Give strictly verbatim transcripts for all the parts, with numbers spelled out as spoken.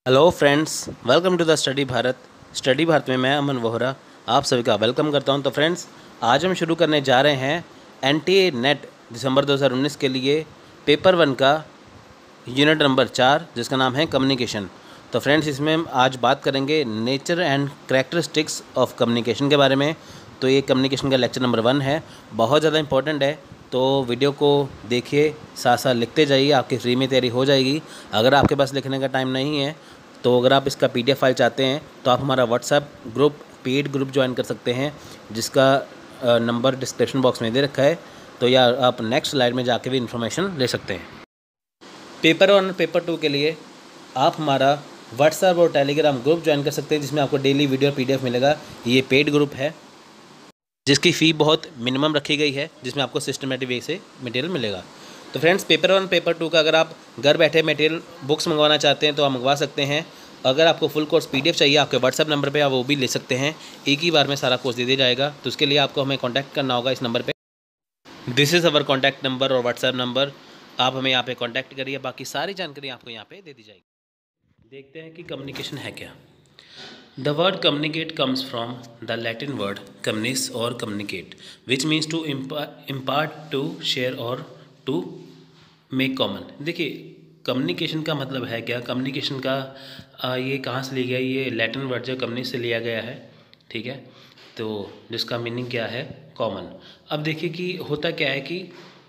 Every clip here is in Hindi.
Hello friends, welcome to the study Bharat. Study Bharat में मैं अमन वोहरा आप सभी का वेलकम करता हूं। तो फ्रेंड्स, आज हम शुरू करने जा रहे हैं एनटीए नेट दिसंबर दो हज़ार उन्नीस के लिए पेपर वन का यूनिट नंबर चार, जिसका नाम है कम्युनिकेशन। तो फ्रेंड्स, इसमें हम आज बात करेंगे nature and characteristics of communication के बारे में। तो ये कम्युनिकेशन का लेक्चर नंबर वन है, बहुत ज़्यादा इंपॉर्टेंट है। तो वीडियो को देखिए, साथ साथ लिखते जाइए, आपकी फ्री में तैयारी हो जाएगी। अगर आपके पास लिखने का टाइम नहीं है तो अगर आप इसका पीडीएफ फाइल चाहते हैं तो आप हमारा WhatsApp group paid group join कर सकते हैं, जिसका नंबर डिस्क्रिप्शन बॉक्स में दे रखा है। तो या आप नेक्स्ट स्लाइड में जाके भी इन्फॉर्मेशन ले सकते हैं। पेपर वन और पेपर टू के लिए आप हमारा व्हाट्सएप और टेलीग्राम ग्रुप ज्वाइन कर सकते हैं, जिसमें आपको डेली वीडियो और पीडीएफ मिलेगा। ये पेड ग्रुप है जिसकी फ़ी बहुत मिनिमम रखी गई है, जिसमें आपको सिस्टमेटिक वे से मटेरियल मिलेगा। तो friends, paper one paper two का अगर आप घर बैठे मटेरियल बुक्स मंगवाना चाहते हैं तो आप मंगवा सकते हैं। अगर आपको फुल कोर्स पीडीएफ चाहिए आपके व्हाट्सएप नंबर पे, आप वो भी ले सकते हैं। एक ही बार में सारा कोर्स दे दिया जाएगा। तो उसके लिए आपको हमें कॉन्टैक्ट करना होगा इस नंबर पर। This is our contact number और व्हाट्सएप नंबर। आप हमें यहाँ पे कॉन्टैक्ट करिए, बाकी सारी जानकारी आपको यहाँ पे दे दी जाएगी। देखते हैं कि कम्युनिकेशन है क्या। The word communicate comes from the Latin word communis or communicate, which means to impart, to share or to make common। देखिए, कम्युनिकेशन का मतलब है क्या। कम्युनिकेशन का आ, ये कहाँ से लिया गया, ये लैटिन वर्ड जो कम्युनिस से लिया गया है, ठीक है। तो जिसका मीनिंग क्या है, कॉमन। अब देखिए कि होता क्या है कि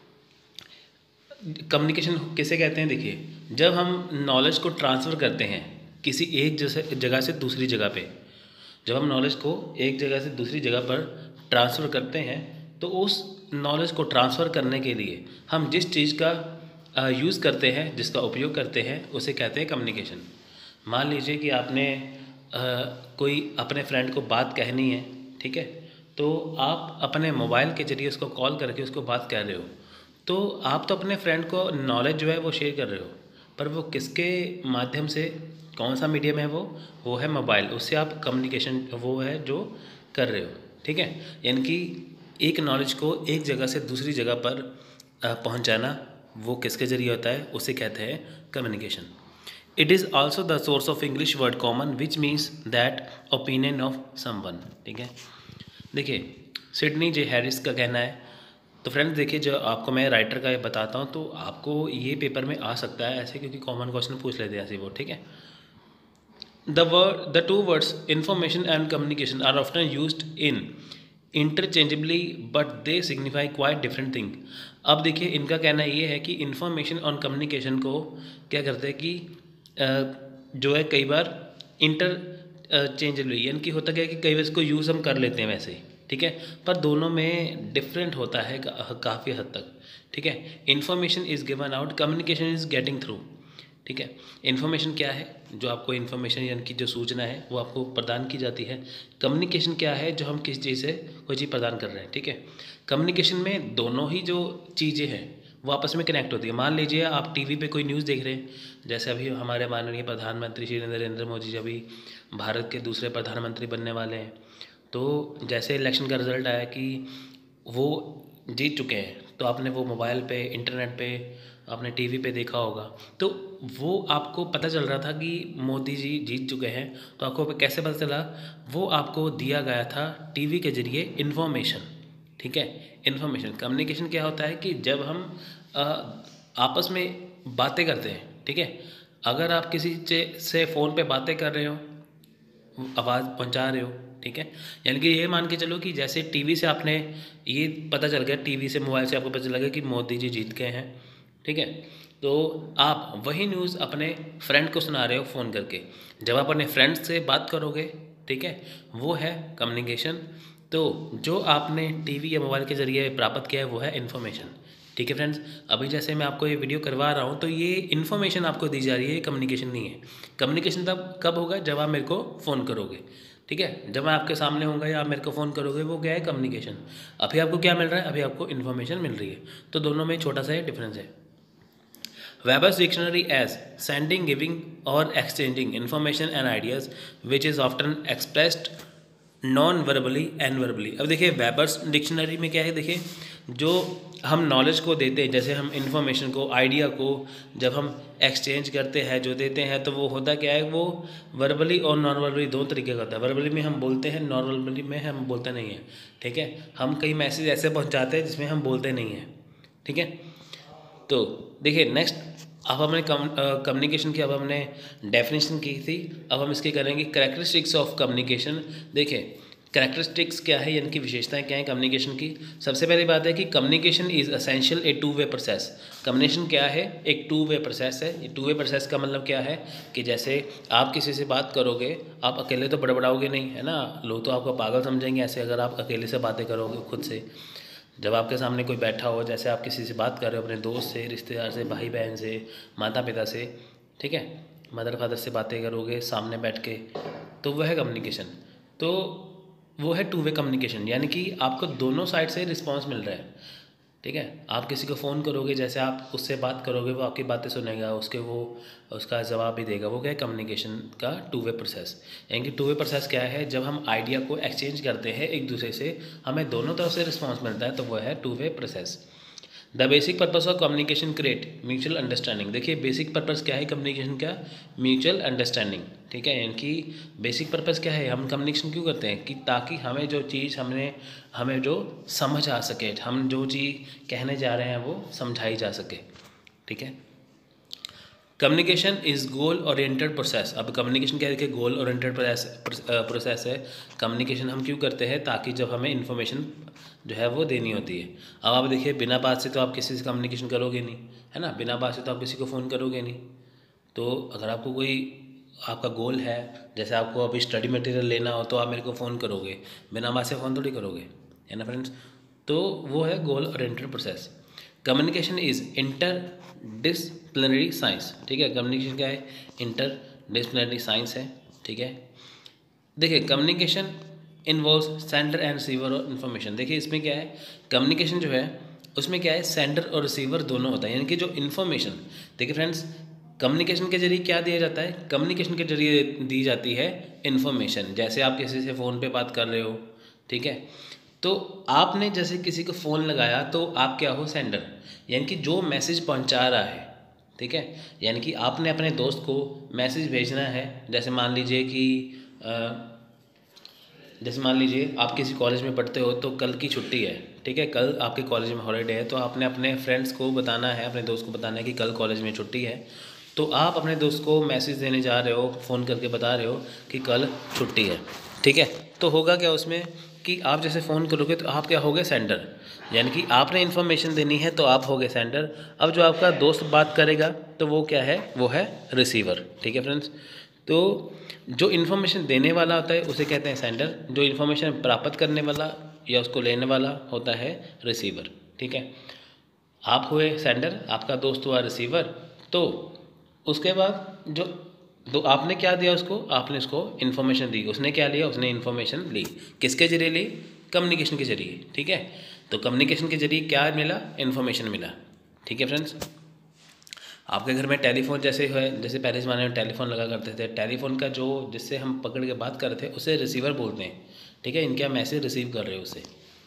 कम्युनिकेशन किसे कहते हैं। देखिए, जब हम नॉलेज को ट्रांसफ़र करते हैं किसी एक जैसे जगह से दूसरी जगह पे, जब हम नॉलेज को एक जगह से दूसरी जगह पर ट्रांसफ़र करते हैं तो उस नॉलेज को ट्रांसफ़र करने के लिए हम जिस चीज़ का यूज़ करते हैं, जिसका उपयोग करते हैं, उसे कहते हैं कम्युनिकेशन। मान लीजिए कि आपने आ, कोई अपने फ्रेंड को बात कहनी है, ठीक है। तो आप अपने मोबाइल के ज़रिए उसको कॉल करके उसको बात कह रहे हो। तो आप तो अपने फ्रेंड को नॉलेज जो है वो शेयर कर रहे हो, पर वो किसके माध्यम से, कौन सा मीडियम है वो वो है मोबाइल। उससे आप कम्युनिकेशन वो है जो कर रहे हो, ठीक है। यानी कि एक नॉलेज को एक जगह से दूसरी जगह पर पहुंचाना वो किसके ज़रिए होता है, उसे कहते हैं communication. It is also the source of English word common which means that opinion of someone, ठीक है। देखिए, सिडनी जे हैरिस का कहना है। तो फ्रेंड्स देखिए, जो आपको मैं राइटर का ये बताता हूँ तो आपको ये पेपर में आ सकता है ऐसे, क्योंकि कॉमन क्वेश्चन पूछ लेते हैं ऐसे वो, ठीक है। The word, the two words information and communication are often used in interchangeably, but they signify quite different thing। अब देखिए, इनका कहना ये है कि इंफॉर्मेशन और कम्युनिकेशन को क्या करते हैं कि जो है कई बार इंटर चेंजेबली, यानी कि होता क्या है कि कई बार इसको यूज़ हम कर लेते हैं वैसे ही, ठीक है, पर दोनों में डिफरेंट होता है काफ़ी हद तक, ठीक है। Information is given out, communication is getting through, ठीक है। इन्फॉर्मेशन क्या है, जो आपको इन्फॉर्मेशन यानी कि जो सूचना है वो आपको प्रदान की जाती है। कम्युनिकेशन क्या है, जो हम किस चीज़ से कोई चीज़ प्रदान कर रहे हैं, ठीक है। कम्युनिकेशन में दोनों ही जो चीज़ें हैं वो आपस में कनेक्ट होती है। मान लीजिए आप टीवी पे कोई न्यूज़ देख रहे हैं, जैसे अभी हमारे माननीय प्रधानमंत्री श्री नरेंद्र मोदी जी अभी भारत के दूसरे प्रधानमंत्री बनने वाले हैं। तो जैसे इलेक्शन का रिज़ल्ट आया कि वो जीत चुके हैं, तो आपने वो मोबाइल पे, इंटरनेट पे, आपने टीवी पे देखा होगा। तो वो आपको पता चल रहा था कि मोदी जी जीत चुके हैं। तो आपको कैसे पता चला, वो आपको दिया गया था टीवी के ज़रिए इन्फॉर्मेशन, ठीक है। इन्फॉर्मेशन। कम्युनिकेशन क्या होता है कि जब हम आ, आपस में बातें करते हैं, ठीक है। अगर आप किसी से फ़ोन पे बातें कर रहे हो, आवाज़ पहुंचा रहे हो, ठीक है। यानी कि ये मान के चलो कि जैसे टीवी से आपने ये पता चल गया, टीवी से, मोबाइल से आपको पता चल गया कि मोदी जी जीत गए हैं, ठीक है। तो आप वही न्यूज़ अपने फ्रेंड को सुना रहे हो फ़ोन करके। जब आप अपने फ्रेंड से बात करोगे, ठीक है, वो है कम्युनिकेशन। तो जो आपने टीवी या मोबाइल के ज़रिए प्राप्त किया है वो है इन्फॉर्मेशन, ठीक है फ्रेंड्स। अभी जैसे मैं आपको ये वीडियो करवा रहा हूँ तो ये इन्फॉर्मेशन आपको दी जा रही है, ये कम्युनिकेशन नहीं है। कम्युनिकेशन तब कब होगा, जब आप मेरे को फ़ोन करोगे, ठीक है। जब मैं आपके सामने होऊंगा या आप मेरे को फ़ोन करोगे, वो क्या है, कम्युनिकेशन। अभी आपको क्या मिल रहा है, अभी आपको इन्फॉर्मेशन मिल रही है। तो दोनों में छोटा सा डिफरेंस है। Weber's dictionary as sending, giving or exchanging information and ideas which is often expressed non verbally and verbally. अब देखिए वेबर्स डिक्शनरी में क्या है, देखिए जो हम नॉलेज को देते हैं, जैसे हम इंफॉर्मेशन को, आइडिया को जब हम एक्सचेंज करते हैं, जो देते हैं, तो वो होता क्या है, वो वर्बली और नॉन वर्बली दो तरीके का होता है। वर्बली में हम बोलते हैं, नॉन वर्बली में हम बोलते नहीं हैं। ठीक है, हम कई मैसेज ऐसे पहुंचाते हैं जिसमें हम बोलते नहीं हैं। ठीक है, तो देखिए नेक्स्ट, अब हमने कम्युनिकेशन की अब हमने डेफिनेशन की थी, अब हम इसके करेंगे कैरेक्टरिस्टिक्स ऑफ कम्युनिकेशन। देखिए कैरेक्टरिस्टिक्स क्या है, यानी कि विशेषताएं क्या है कम्युनिकेशन की। सबसे पहली बात है कि communication is essential a two way process. Communication क्या है, एक टू वे प्रोसेस है। ये टू वे प्रोसेस का मतलब क्या है कि जैसे आप किसी से बात करोगे, आप अकेले तो बड़बड़ाओगे नहीं, है ना, लोग तो आपको पागल समझेंगे ऐसे अगर आप अकेले से बातें करोगे खुद से। जब आपके सामने कोई बैठा हो, जैसे आप किसी से बात कर रहे हो, अपने दोस्त से, रिश्तेदार से, भाई बहन से, माता पिता से, ठीक है, मदर फादर से बातें करोगे सामने बैठ के, तो वह है कम्युनिकेशन। तो वो है टू वे कम्युनिकेशन, यानी कि आपको दोनों साइड से रिस्पांस मिल रहा है। ठीक है, आप किसी को फ़ोन करोगे, जैसे आप उससे बात करोगे, वो आपकी बातें सुनेगा, उसके वो उसका जवाब भी देगा। वो क्या है, कम्युनिकेशन का टू वे प्रोसेस। यानी कि टू वे प्रोसेस क्या है, जब हम आइडिया को एक्सचेंज करते हैं एक दूसरे से, हमें दोनों तरफ से रिस्पांस मिलता है, तो वो है two way process. The basic purpose of communication create mutual understanding. देखिए बेसिक पर्पस क्या है कम्युनिकेशन का, म्यूचुअल अंडरस्टैंडिंग। ठीक है, यानी कि बेसिक पर्पस क्या है, हम कम्युनिकेशन क्यों करते हैं, कि ताकि हमें जो चीज़ हमने हमें जो समझ आ सके, हम जो चीज़ कहने जा रहे हैं वो समझाई जा सके। ठीक है, communication is goal oriented process. अब कम्युनिकेशन क्या है, देखिए गोल ओरिएंटेड प्रोसेस है। कम्युनिकेशन हम क्यों करते हैं, ताकि जब हमें इन्फॉर्मेशन जो है वो देनी होती है। अब आप देखिए बिना बात से तो आप किसी से कम्युनिकेशन करोगे नहीं, है ना, बिना बात से तो आप किसी को फ़ोन करोगे नहीं। तो अगर आपको कोई आपका गोल है, जैसे आपको अभी स्टडी मटेरियल लेना हो, तो आप मेरे को फ़ोन करोगे, बिना बात से फ़ोन थोड़ी करोगे, है ना फ्रेंड्स। तो वो है goal oriented process. Communication is interdisciplinary science. ठीक है, कम्युनिकेशन क्या है, इंटर डिसिप्लिनरी साइंस है। ठीक है, देखिए communication involves sender and receiver of information. देखिए इसमें क्या है, कम्युनिकेशन जो है उसमें क्या है, सेंडर और रिसीवर दोनों होता है। यानी कि जो इन्फॉर्मेशन, देखिए फ्रेंड्स, कम्युनिकेशन के जरिए क्या दिया जाता है, कम्युनिकेशन के जरिए दी जाती है इन्फॉर्मेशन। जैसे आप किसी से फ़ोन पे बात कर रहे हो, ठीक है, तो आपने जैसे किसी को फ़ोन लगाया, तो आप क्या हो, सेंडर, यानी कि जो मैसेज पहुंचा रहा है। ठीक है, यानी कि आपने अपने दोस्त को मैसेज भेजना है। जैसे मान लीजिए कि जैसे मान लीजिए आप किसी कॉलेज में पढ़ते हो, तो कल की छुट्टी है। ठीक है, कल आपके कॉलेज में हॉलीडे है, तो आपने अपने फ्रेंड्स को बताना है, अपने दोस्त को बताना है कि कल कॉलेज में छुट्टी है। तो आप अपने दोस्त को मैसेज देने जा रहे हो, फ़ोन करके बता रहे हो कि कल छुट्टी है। ठीक है, तो होगा क्या उसमें कि आप जैसे फ़ोन करोगे तो आप क्या हो गए, सेंडर, यानी कि आपने इन्फॉर्मेशन देनी है तो आप हो गए सेंडर। अब जो आपका दोस्त बात करेगा तो वो क्या है, वो है रिसीवर। ठीक है फ्रेंड्स, तो जो इन्फॉर्मेशन देने वाला होता है उसे कहते हैं सेंडर, जो इन्फॉर्मेशन प्राप्त करने वाला या उसको लेने वाला होता है रिसीवर। ठीक है, आप हुए सेंडर, आपका दोस्त हुआ रिसीवर। तो उसके बाद जो तो आपने क्या दिया उसको, आपने उसको इन्फॉर्मेशन दी, उसने क्या लिया, उसने इन्फॉर्मेशन ली। किसके जरिए ली, कम्युनिकेशन के जरिए। ठीक है, तो कम्युनिकेशन के जरिए क्या मिला, इन्फॉर्मेशन मिला। ठीक है फ्रेंड्स, आपके घर में टेलीफोन जैसे है, जैसे पहले ज़माने में टेलीफोन लगा करते थे, टेलीफोन का जो जिससे हम पकड़ के बात कर रहे थे उसे रिसीवर बोलते हैं। ठीक है, इनके आप मैसेज रिसीव कर रहे हो उसे।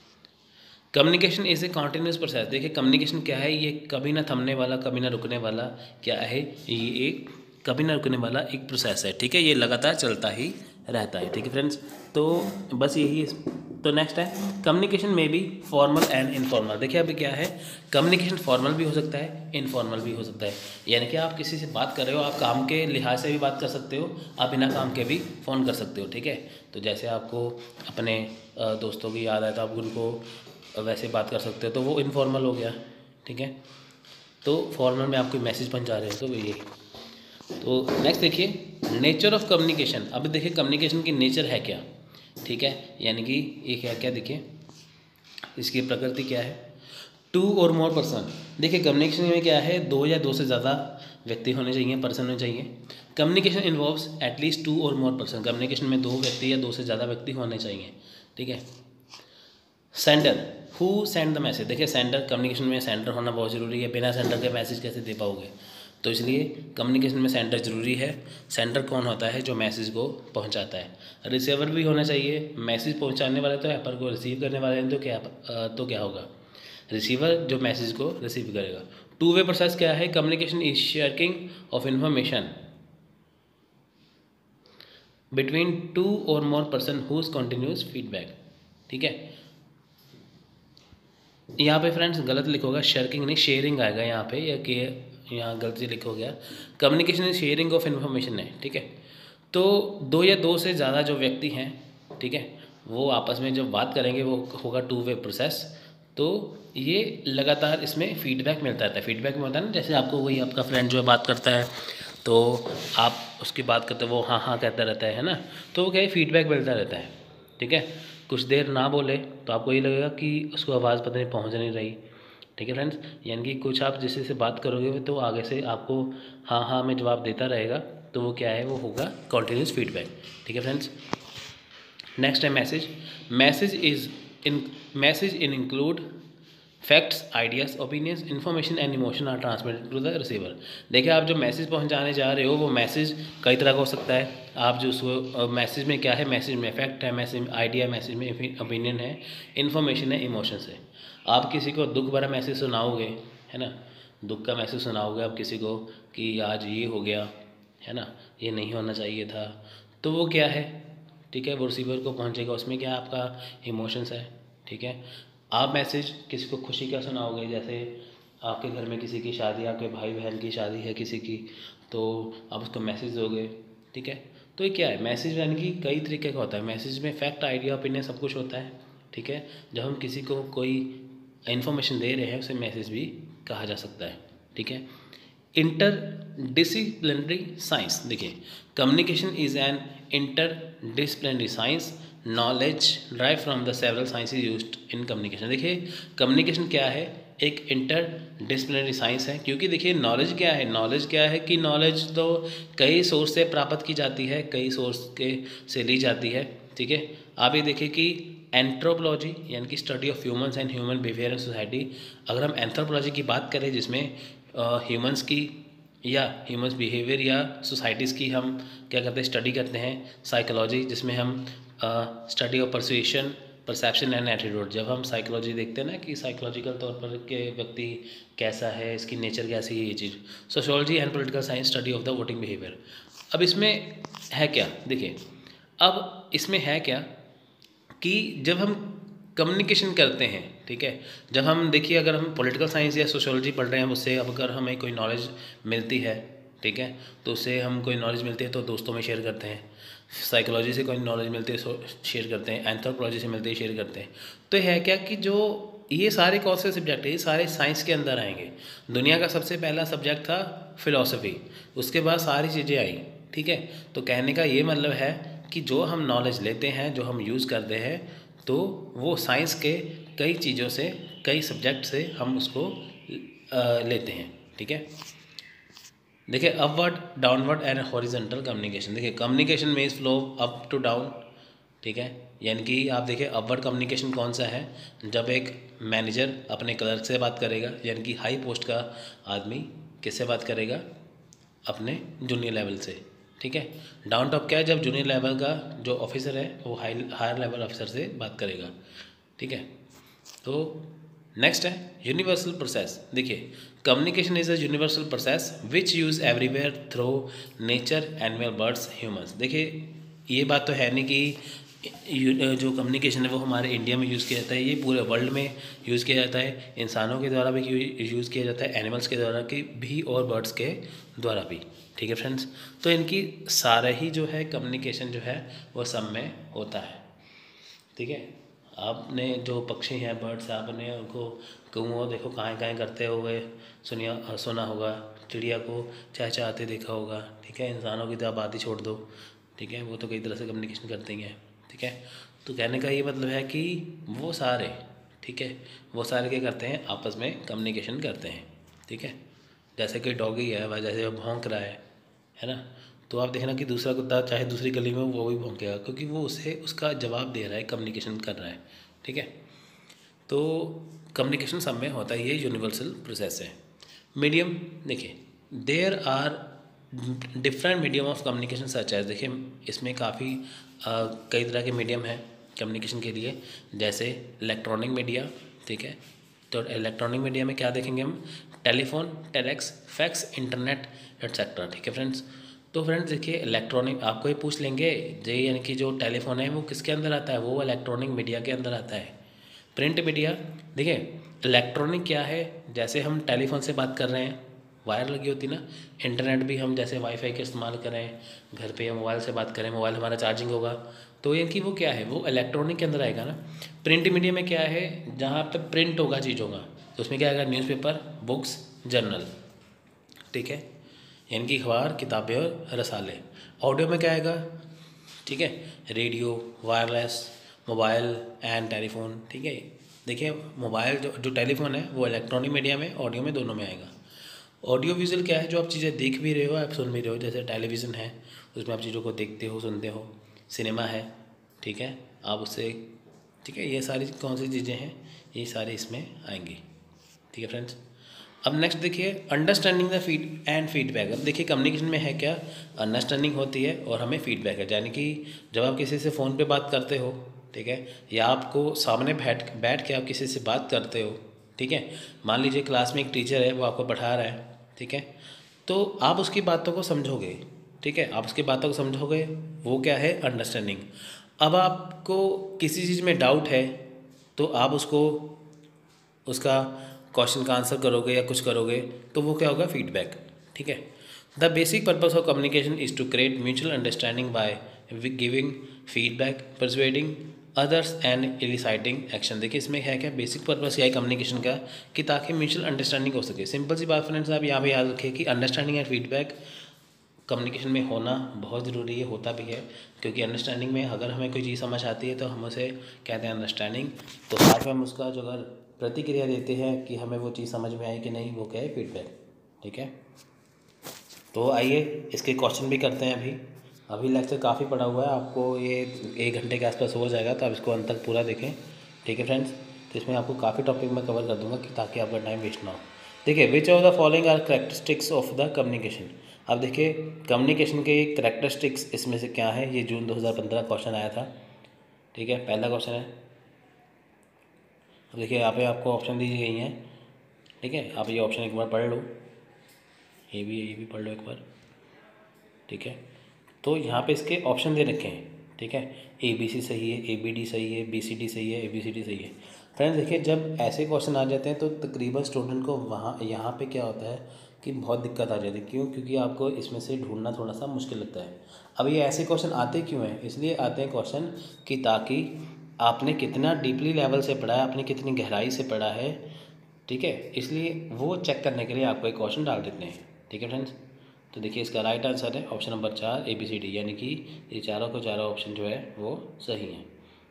Communication is a continuous process. देखिए कम्युनिकेशन क्या है, ये कभी ना थमने वाला, कभी ना रुकने वाला क्या है, ये एक कभी ना रुकने वाला एक प्रोसेस है। ठीक है, ये लगातार चलता ही रहता है। ठीक है फ्रेंड्स, तो बस यही है। तो नेक्स्ट है कम्युनिकेशन में भी फॉर्मल एंड इनफॉर्मल। देखिए अभी क्या है, कम्युनिकेशन फॉर्मल भी हो सकता है, इनफॉर्मल भी हो सकता है। यानी कि आप किसी से बात कर रहे हो, आप काम के लिहाज से भी बात कर सकते हो, आप बिना काम के भी फ़ोन कर सकते हो। ठीक है, तो जैसे आपको अपने दोस्तों की याद आए तो आप उनको वैसे बात कर सकते हो, तो वो इनफॉर्मल हो गया। ठीक है, तो फॉर्मल में आपको मैसेज पहुंचा रहे हो, तो ये। तो नेक्स्ट देखिए नेचर ऑफ कम्युनिकेशन। अब देखिए कम्युनिकेशन की नेचर है क्या। ठीक है, यानी कि ये क्या क्या देखिए इसकी प्रकृति क्या है, टू और मोर पर्सन। देखिए कम्युनिकेशन में क्या है, दो या दो से ज़्यादा व्यक्ति होने चाहिए, पर्सन होने चाहिए। कम्युनिकेशन इन्वॉल्व्स एटलीस्ट टू और मोर पर्सन। कम्युनिकेशन में दो व्यक्ति या दो से ज़्यादा व्यक्ति होने चाहिए। ठीक है, sender, who send the message. देखिए सेंडर, कम्युनिकेशन में सेंडर होना बहुत ज़रूरी है, बिना सेंडर के मैसेज कैसे दे पाओगे। तो इसलिए कम्युनिकेशन में सेंडर ज़रूरी है। सेंडर कौन होता है? जो मैसेज को पहुंचाता है। रिसीवर भी होना चाहिए। मैसेज पहुंचाने वाले तो है, पर को रिसीव करने वाले हैं तो क्या तो क्या होगा? रिसीवर जो मैसेज को रिसीव करेगा। टू वे प्रोसेस क्या है? Communication is sharing of information between two और more person whose continuous feedback. ठीक है, यहाँ पे फ्रेंड्स गलत लिखोगा, शेयरिंग नहीं शेयरिंग आएगा यहाँ पे, या कि यहाँ गलती लिखो गया। Communication is sharing of information है। ठीक है, तो दो या दो से ज़्यादा जो व्यक्ति हैं, ठीक है, वो आपस में जब बात करेंगे वो होगा टू वे प्रोसेस। तो ये लगातार इसमें फीडबैक मिलता रहता है। फीडबैक में होता है ना, जैसे आपको वही आपका फ्रेंड जो है बात करता है तो आप उसकी बात करते हो, वो हाँ हाँ कहता रहता है ना, तो वो क्या है, फीडबैक मिलता रहता है। ठीक है, कुछ देर ना बोले तो आपको ये लगेगा कि उसको आवाज़ पता नहीं पहुंच नहीं रही। ठीक है फ्रेंड्स, यानी कि कुछ आप जिससे से बात करोगे तो आगे से आपको हाँ हाँ में जवाब देता रहेगा, तो वो क्या है, वो होगा कॉन्टीन्यूस फीडबैक। ठीक है फ्रेंड्स, नेक्स्ट है message. Message is in message in include facts, ideas, opinions, information and emotion are transmitted to the receiver. देखिए, आप जो मैसेज पहुंचाने जा रहे हो वो मैसेज कई तरह का हो सकता है। आप जो उसको मैसेज में क्या है, मैसेज में फैक्ट है, मैसेज में आइडिया, मैसेज में ओपिनियन है, इन्फॉर्मेशन है, इमोशंस है। आप किसी को दुख भरा मैसेज सुनाओगे, है ना, दुख का मैसेज सुनाओगे आप किसी को कि आज ये हो गया, है ना, ये नहीं होना चाहिए था, तो वो क्या है, ठीक है, वो रिसीवर को पहुँचेगा, उसमें क्या आपका इमोशंस है। ठीक है, आप मैसेज किसी को खुशी का सुनाओगे, जैसे आपके घर में किसी की शादी, आपके भाई बहन की शादी है किसी की, तो आप उसको मैसेज दोगे। ठीक है, तो ये क्या है, मैसेज यानी कि कई तरीके का होता है। मैसेज में फैक्ट, आइडिया, ओपिनियन सब कुछ होता है। ठीक है, जब हम किसी को कोई इन्फॉर्मेशन दे रहे हैं उसे मैसेज भी कहा जा सकता है। ठीक है, इंटर डिसिप्लिनरी साइंस। देखिए, communication is an interdisciplinary science, knowledge drive from the several sciences used in communication. देखिए, कम्युनिकेशन क्या है, एक इंटर डिसिप्लिनरी साइंस है, क्योंकि देखिए नॉलेज क्या है, नॉलेज क्या है कि नॉलेज तो कई सोर्स से प्राप्त की जाती है, कई सोर्स के से ली जाती है। ठीक है, आप ये देखिए कि एंथ्रोपोलॉजी यानी कि study of humans and human behaviour in society, अगर हम एंथ्रोपोलॉजी की बात करें जिसमें ह्यूमंस की या ह्यूमंस बिहेवियर या सोसाइटीज़ की हम क्या करते हैं, स्टडी करते हैं। साइकोलॉजी जिसमें हम study of persuasion, perception and attitude, जब हम साइकोलॉजी देखते हैं ना कि साइकोलॉजिकल तौर पर के व्यक्ति कैसा है, इसकी नेचर कैसी है, ये चीज़। Sociology and political science, study of the voting behaviour. अब इसमें है क्या, देखिए अब इसमें है क्या कि जब हम कम्युनिकेशन करते हैं, ठीक है, जब हम देखिए अगर हम पॉलिटिकल साइंस या सोशियोलॉजी पढ़ रहे हैं, उससे अब अगर हमें कोई नॉलेज मिलती है, ठीक है, तो उससे हम कोई नॉलेज मिलती है तो दोस्तों में शेयर करते हैं। साइकोलॉजी से कोई नॉलेज मिलती है शेयर करते हैं, एंथ्रोपोलॉजी से मिलती है शेयर करते हैं। तो है क्या कि जो ये सारे कौन से सब्जेक्ट है, ये सारे साइंस के अंदर आएंगे। दुनिया का सबसे पहला सब्जेक्ट था फिलॉसफी, उसके बाद सारी चीज़ें आई। ठीक है, तो कहने का ये मतलब है कि जो हम नॉलेज लेते हैं, जो हम यूज़ करते हैं, तो वो साइंस के कई चीज़ों से, कई सब्जेक्ट से हम उसको लेते हैं। ठीक है, देखिए upward, downward and horizontal communication. देखिए communication means flow up to down. ठीक है, यानी कि आप देखिए अपवर्ड कम्युनिकेशन कौन सा है, जब एक मैनेजर अपने क्लर्क से बात करेगा, यानी कि हाई पोस्ट का आदमी किससे बात करेगा, अपने जूनियर लेवल से। ठीक है, डाउन टॉप क्या है, जब जूनियर लेवल का जो ऑफिसर है वो हाई हायर लेवल ऑफिसर से बात करेगा। ठीक है, तो नेक्स्ट है यूनिवर्सल प्रोसेस। देखिए communication is a universal process which use everywhere through nature, animal, birds, humans. देखिए ये बात तो है नहीं कि जो कम्युनिकेशन है वो हमारे इंडिया में यूज़ किया जाता है, ये पूरे वर्ल्ड में यूज़ किया जाता है। इंसानों के द्वारा भी यूज़ किया जाता है, एनिमल्स के द्वारा की भी और बर्ड्स के द्वारा भी। ठीक है फ्रेंड्स, तो इनकी सारा ही जो है कम्युनिकेशन जो है वो सब में होता है। ठीक है, आपने जो पक्षी हैं, बर्ड्स, आपने उनको कौओं देखो कहाँ कहाँ करते हुए सुनिया सुना होगा, चिड़िया को चहचहाते देखा होगा। ठीक है, इंसानों की तो बात ही छोड़ दो। ठीक है, वो तो कई तरह से कम्युनिकेशन करते ही हैं। ठीक है, तो कहने का ये मतलब है कि वो सारे, ठीक है, वो सारे क्या करते हैं, आपस में कम्युनिकेशन करते हैं। ठीक है, जैसे कि डॉगी है वह जैसे भौंक रहा है है ना, तो आप देखना कि दूसरा कुत्ता चाहे दूसरी गली में वो भी भौंकेगा, क्योंकि वो उसे उसका जवाब दे रहा है, कम्युनिकेशन कर रहा है। ठीक है, तो कम्युनिकेशन सब में होता है, ये यूनिवर्सल प्रोसेस है। मीडियम देखिए, there are different medium of communication such as, देखिए इसमें काफ़ी कई तरह के मीडियम हैं कम्युनिकेशन के लिए, जैसे इलेक्ट्रॉनिक मीडिया, ठीक है। तो इलेक्ट्रॉनिक मीडिया में क्या देखेंगे हम, telephone, telex, fax, internet etcetera, ठीक है फ्रेंड्स। तो फ्रेंड्स देखिए इलेक्ट्रॉनिक आपको ये पूछ लेंगे जे यानी कि जो टेलीफोन है वो किसके अंदर आता है, वो इलेक्ट्रॉनिक मीडिया के अंदर आता है। प्रिंट मीडिया, देखिए इलेक्ट्रॉनिक क्या है, जैसे हम टेलीफोन से बात कर रहे हैं वायर लगी होती ना, इंटरनेट भी हम जैसे वाईफाई का इस्तेमाल करें घर पे या मोबाइल से बात करें, मोबाइल हमारा चार्जिंग होगा, तो ये कि वो क्या है, वो इलेक्ट्रॉनिक के अंदर आएगा ना। प्रिंट मीडिया में क्या है, जहाँ पे प्रिंट होगा चीज़ों का, तो उसमें क्या आएगा, न्यूज़पेपर, बुक्स, जर्नल, ठीक है, यानी कि अखबार, किताबें और रसाले। ऑडियो में क्या आएगा, ठीक है, radio, wireless, mobile and telephone, ठीक है। देखिए मोबाइल जो जो टेलीफोन है वो इलेक्ट्रॉनिक मीडिया में, ऑडियो में, दोनों में आएगा। ऑडियो विजुअल क्या है, जो आप चीज़ें देख भी रहे हो, आप सुन भी रहे हो, जैसे टेलीविज़न है उसमें आप चीज़ों को देखते हो, सुनते हो। सिनेमा है, ठीक है, आप उससे, ठीक है, ये सारी कौन सी चीज़ें हैं, ये सारे इसमें आएंगी, ठीक है फ्रेंड्स। अब नेक्स्ट देखिए understanding the feed and feedback. अब देखिए कम्युनिकेशन में है क्या, अंडरस्टैंडिंग होती है और हमें फीडबैक है, यानी कि जब आप किसी से फ़ोन पे बात करते हो, ठीक है, या आपको सामने बैठ बैठ के आप किसी से बात करते हो, ठीक है, मान लीजिए क्लास में एक टीचर है वो आपको पढ़ा रहा है, ठीक है, तो आप उसकी बातों को समझोगे, ठीक है, आप उसकी बातों को समझोगे, वो क्या है, अंडरस्टैंडिंग। अब आपको किसी चीज़ में डाउट है तो आप उसको उसका क्वेश्चन का आंसर करोगे या कुछ करोगे, तो वो क्या होगा, फीडबैक, ठीक है। The basic purpose of communication is to create mutual understanding by giving feedback, persuading others and eliciting action. देखिए इसमें है क्या, बेसिक पर्पस यह है कम्युनिकेशन का कि ताकि म्यूचुअल अंडरस्टैंडिंग हो सके। सिंपल सी बात फ्रेंड्स, आप यहाँ पे याद रखिए कि अंडरस्टैंडिंग एंड फीडबैक कम्युनिकेशन में होना बहुत ज़रूरी है, होता भी है, क्योंकि अंडरस्टैंडिंग में अगर हमें कोई चीज़ समझ आती है तो हम उसे कहते हैं अंडरस्टैंडिंग, तो साथ में हम उसका जो अगर प्रतिक्रिया देते हैं कि हमें वो चीज़ समझ में आई कि नहीं, वो क्या है, फीडबैक, ठीक है। तो आइए इसके क्वेश्चन भी करते हैं। अभी अभी लेक्चर काफ़ी पड़ा हुआ है, आपको ये एक घंटे के आसपास हो जाएगा, तो आप इसको अंत तक पूरा देखें, ठीक है फ्रेंड्स। तो इसमें आपको काफ़ी टॉपिक मैं कवर कर दूंगा कि ताकि आपका टाइम वेस्ट ना हो। देखिए which of the following are characteristics of the communication. अब देखिए कम्युनिकेशन के करेक्टरिस्टिक्स इसमें से क्या है, ये जून दो हज़ार पंद्रह क्वेश्चन आया था, ठीक है, पहला क्वेश्चन है। अब देखिए यहाँ पे आपको ऑप्शन दी गई हैं, ठीक है, आप ये ऑप्शन एक बार पढ़ लो, ये भी ये भी पढ़ लो एक बार, ठीक है। तो यहाँ पे इसके ऑप्शन दे रखे हैं, ठीक है, ए बी सी सही है, ए बी डी सही है, बी सी डी सही है, ए बी सी डी सही है। फ्रेंड्स देखिए जब ऐसे क्वेश्चन आ जाते हैं तो तकरीबन स्टूडेंट को वहाँ यहाँ पे क्या होता है कि बहुत दिक्कत आ जाती है। क्यों? क्योंकि आपको इसमें से ढूंढना थोड़ा सा मुश्किल लगता है। अब ये ऐसे क्वेश्चन आते क्यों हैं? इसलिए आते हैं क्वेश्चन कि ताकि आपने कितना डीपली लेवल से पढ़ा है, आपने कितनी गहराई से पढ़ा है, ठीक है, इसलिए वो चेक करने के लिए आपको एक क्वेश्चन डाल देते हैं, ठीक है फ्रेंड्स। तो देखिए इसका राइट आंसर है ऑप्शन नंबर चार, ए बी सी डी, यानी कि ये चारों को चारों ऑप्शन जो है वो सही हैं।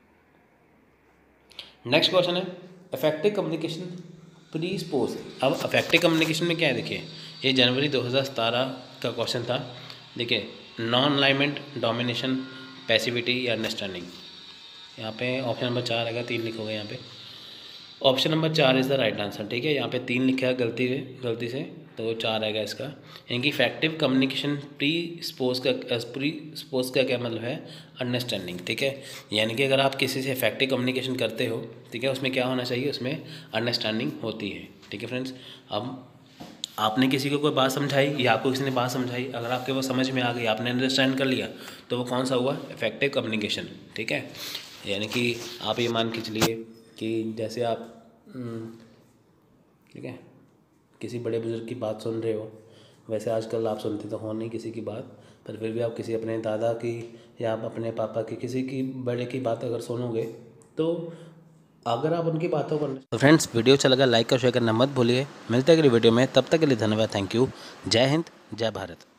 नेक्स्ट क्वेश्चन है इफेक्टिव कम्युनिकेशन प्री स्पोज। अब इफेक्टिव कम्युनिकेशन में क्या है, देखिए ये जनवरी दो हज़ार सतारह का क्वेश्चन था। देखिए नॉन अलाइनमेंट, डोमिनेशन, पैसिविटी या अंडरस्टैंडिंग। यहाँ पे ऑप्शन नंबर चार आएगा, तीन लिखोगे यहाँ पे। ऑप्शन नंबर चार इज़ द राइट आंसर, ठीक है। यहाँ पे तीन लिखा है गलती से गलती से तो चार आएगा इसका। यानी कि इफेक्टिव कम्युनिकेशन प्री स्पोज का प्री स्पोज का क्या मतलब है, अंडरस्टैंडिंग, ठीक है। यानी कि अगर आप किसी से इफेक्टिव कम्युनिकेशन करते हो, ठीक है, उसमें क्या होना चाहिए, उसमें अंडरस्टैंडिंग होती है, ठीक है फ्रेंड्स। अब आपने किसी को कोई बात समझाई या आपको किसी ने बात समझाई, अगर आपके वो समझ में आ गई, आपने अंडरस्टैंड कर लिया, तो वो कौन सा हुआ, इफेक्टिव कम्युनिकेशन, ठीक है। यानी कि आप ये मान के चलिए कि जैसे आप ठीक है किसी बड़े बुजुर्ग की बात सुन रहे हो, वैसे आजकल आप सुनते तो हो नहीं किसी की बात, पर फिर भी आप किसी अपने दादा की या आप अपने पापा की किसी की बड़े की बात अगर सुनोगे, तो अगर आप उनकी बातों को तो फ्रेंड्स वीडियो अच्छा लगा लाइक और शेयर करना मत भूलिए। मिलते हैं अगली वीडियो में, तब तक के लिए धन्यवाद, थैंक यू, जय हिंद, जय भारत।